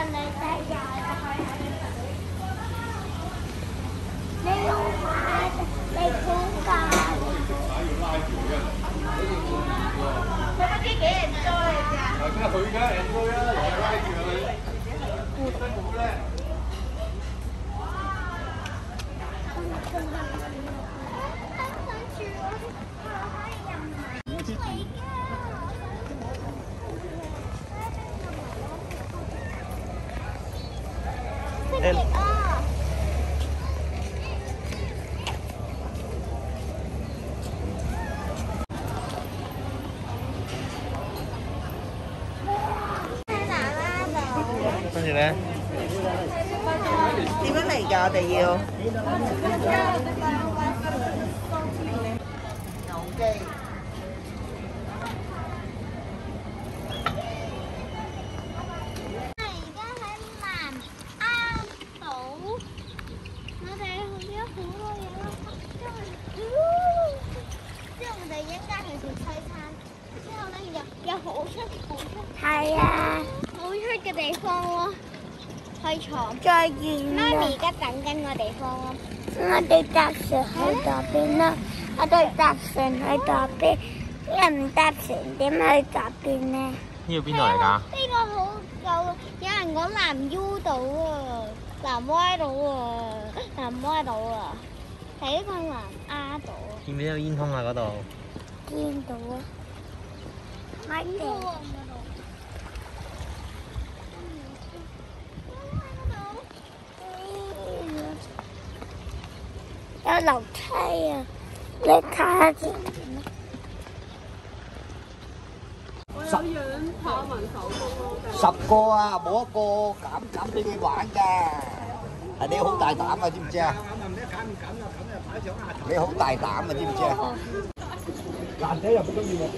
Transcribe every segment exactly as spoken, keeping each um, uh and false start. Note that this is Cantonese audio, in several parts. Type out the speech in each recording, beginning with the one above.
你睇下，你用下你估價。佢嗰啲幾 enjoy 嘅啫。係咩？佢嘅 enjoy 啊，來拉住佢。辛苦咧。 誒，跟住咧，點樣嚟㗎？我哋要牛記。 有好出好出，係啊，好出嘅地方咯，去坐。再見。媽咪而家等緊個地方咯。我哋搭船去嗰邊啦，我哋搭船去嗰邊，你唔搭船點去嗰邊呢？ 呢個邊度嚟㗎？ 呢個好有有人講南 U 島啊，南歪島啊，南歪島啊，係呢個南丫島啊。 見唔見到煙囪啊？嗰度？ 見到啊。買地，有樓梯啊！你睇下先。 我有養豹紋手工咯。 十個啊，冇一個減減俾你玩㗎。係你好大膽啊，知唔知啊？你好大膽啊，知唔知啊？爛仔又唔中意喎。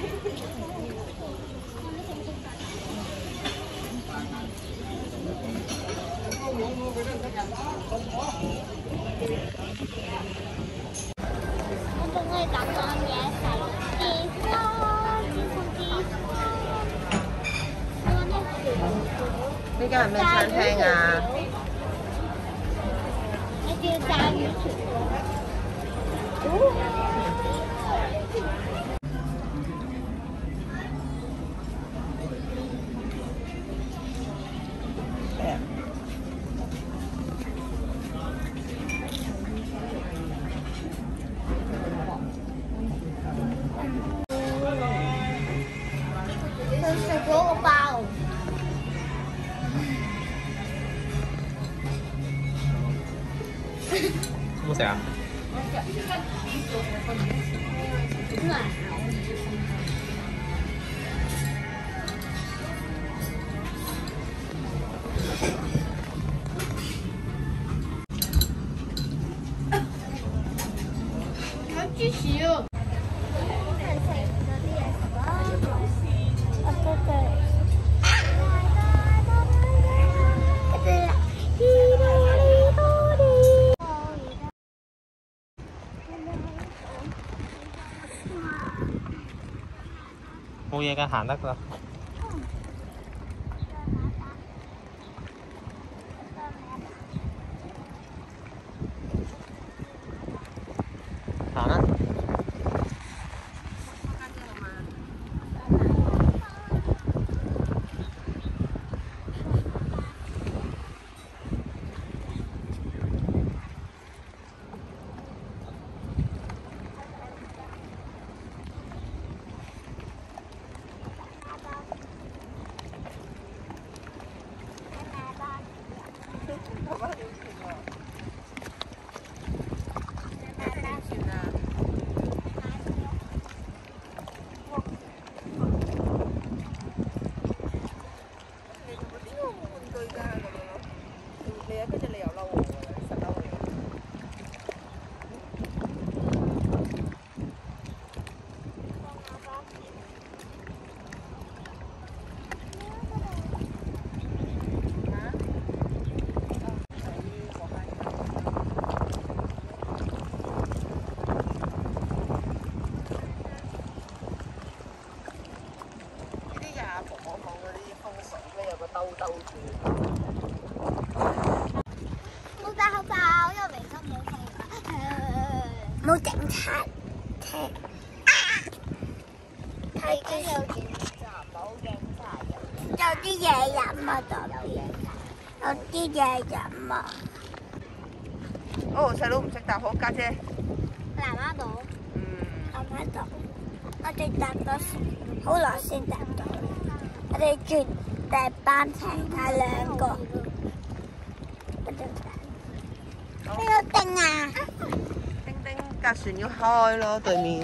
我仲可以等我嘢食，結婚，結婚。 呢間係咩餐廳啊？ 我叫炸魚條。食咗個包， 好唔好食啊？ 有芝士啊！ 冇嘢㗎，行得㗎。行啦。 婆婆講嗰啲風水咧，有個兜兜住。 睇見有警察冇警察有啲嘢飲啊，嗰邊有啲嘢飲啊。 哦，細佬唔識搭，好家姐。 南丫島。 嗯。 南丫島，我哋搭咗好耐先搭到。我哋轉大班程係兩個。邊個叮啊？ 叮叮，架船要開咯，對面。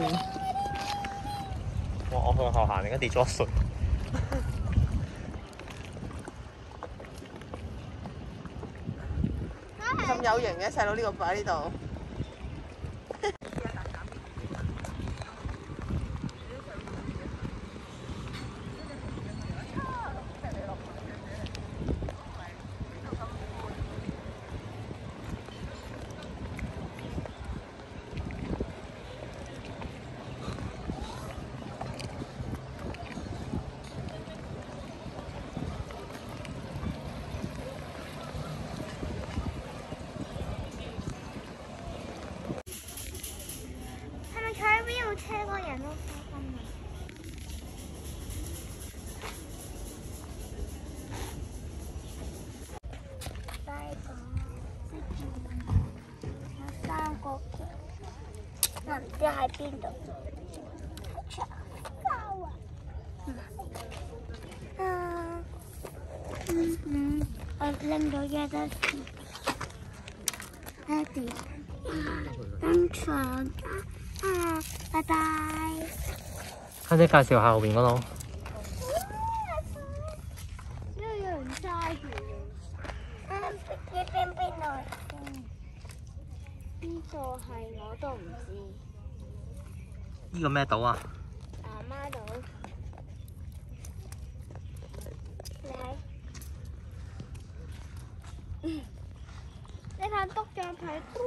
哇！我向後行，而家跌咗水。 咁有型嘅細佬呢個擺喺呢度。 車嗰人都開心啊！西港有三個橋，我唔知喺邊度。長洲啊！嗯嗯嗯，我拎到一隻爹哋登場啊！拜拜。 家姐介紹下後邊嗰度。 呢度有人揸住。啊！呢邊邊度先？呢度係我都唔知。 呢個咩島啊？ 南丫島。你睇。你睇篤咗睇嘟。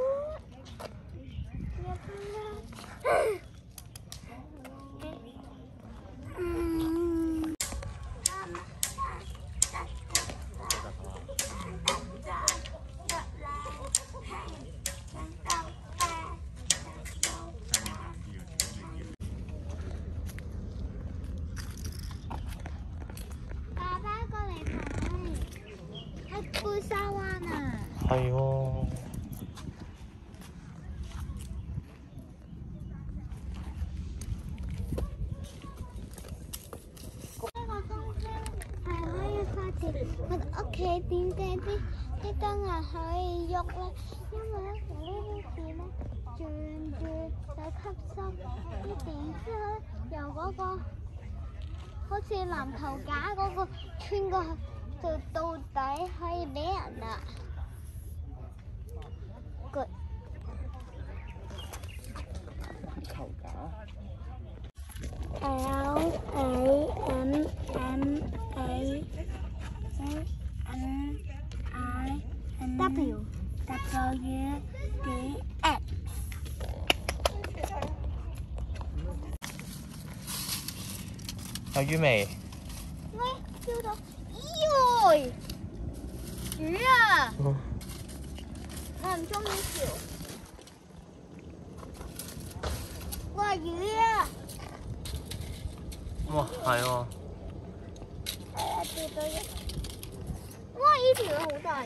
嗯。爸爸過嚟睇，喺貝沙灣啊！ 係喎。 我屋企點解啲啲燈啊可以喐咧？因為咧有呢啲線咧轉住就吸收啲電之後咧，由嗰個好似籃球架嗰個穿過去，就到底可以俾人啦。Good。球架。L A M M A N I W W D X。 有魚未？ 喂，釣到！咦魚啊！ 嗯、 我唔中意條。哇魚啊！ 哇，係喎。 係啊，釣到一。哇！呢條好大。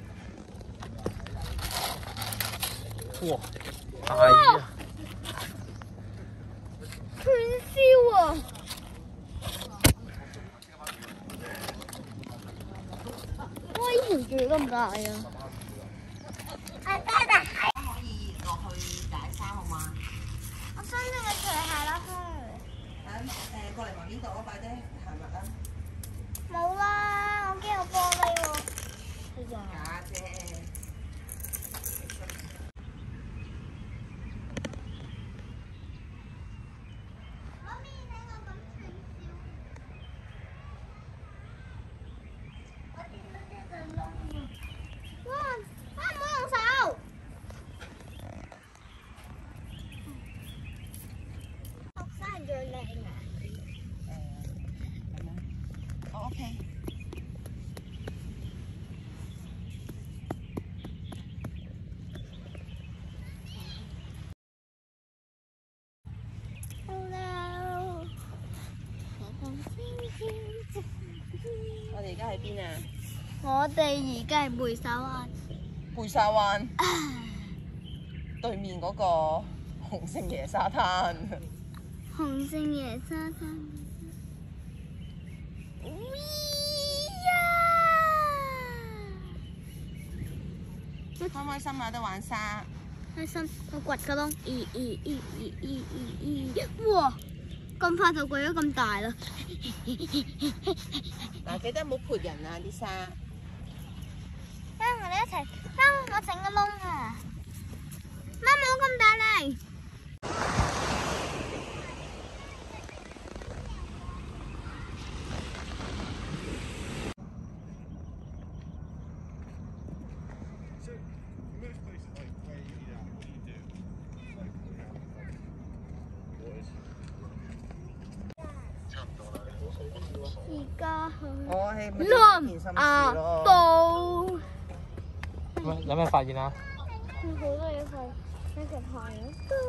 哇！大魚啊！ 串燒啊！哇！呢條魚咁大啊！阿爹哋係可以落去解衫好嗎？我想你嘅除鞋啦，佢。誒過嚟埋呢度啊，快啲行埋啦。冇啦，我驚有玻璃喎。假啫。媽咪，睇我咁串燒。我見到呢個窿喎。哇！啊唔好用手。學生最靚啊！誒咁樣。我 OK。Hello。 我哋而家喺邊啊？ 我哋而家係貝沙灣。 貝沙灣對面嗰個洪聖爺沙灘。 洪聖爺沙灘。 開唔開心啊？得玩沙。 開心，我掘個窿，咦咦咦咦咦咦咦，哇！咁快就掘咗咁大啦！ 嗱，記得唔好潑人啊啲沙。 媽，我哋一齊，媽，我整個窿啊！媽，冇咁大力。而家去我係咪南件心亞事咯？ 道。 有有咩發現啊？ 好多嘢去，一直行。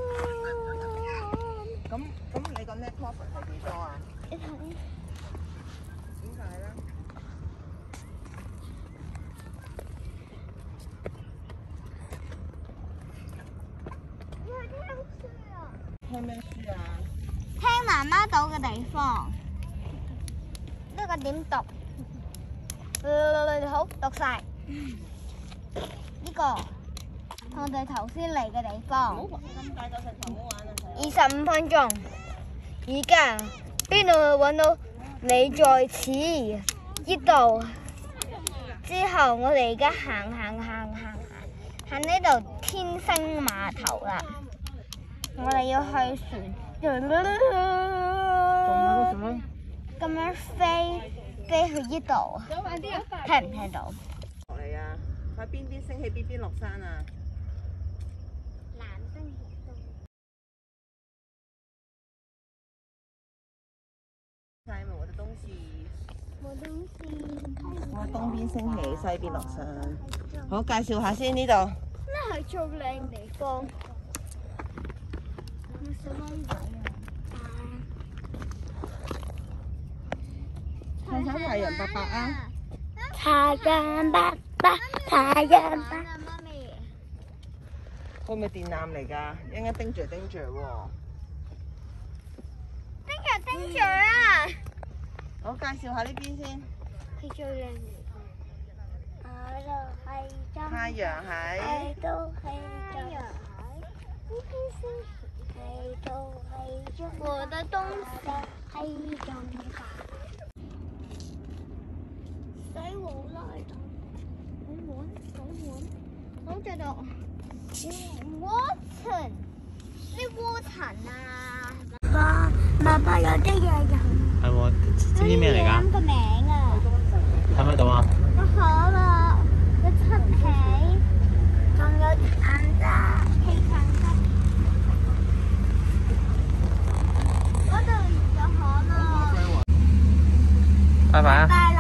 咁咁，你個 net profit 係幾多啊？ 你睇， 點解咧？聽咩書啊？ 聽媽媽島嘅地方。呢個點讀？好，讀晒。呢個我哋頭先嚟嘅地方。 咁大嚿石頭唔好玩啊！ 二十五分鐘。而家邊度揾到你在此呢度？之後我哋而家行行行行行行呢度天星碼頭啦。我哋要去船。咁樣飛飛去呢度，聽唔聽到？ 落嚟啊！喺邊邊升起，邊邊落山啊！ 南星起東。 係咪我的東西？ 我東西。 我東邊升起，西邊落山。好，介紹下先呢度。 咩係最靚地方？有小窿仔啊！ 睇睇太陽伯伯啊！ 太陽伯伯，太陽伯。媽咪， 會唔會電纜嚟㗎？一陣間叮住叮住喎。 叮住叮住啊！ 好，介紹下呢邊先。 係最靚地方。嗰度係太陽喺。 係都係太陽喺。呢邊先係都係中。我的東西係中大。洗碗啦，洗碗，洗碗，好在度。鍋塵，啲鍋塵啊！爸，爸爸有啲嘢飲。 係喎，知唔知咩嚟㗎？ 個名啊！ 睇唔睇到啊？ 有可樂，有七皮，仲有橙汁、氣橙汁。嗰度有可樂。 拜拜啊！ 拜。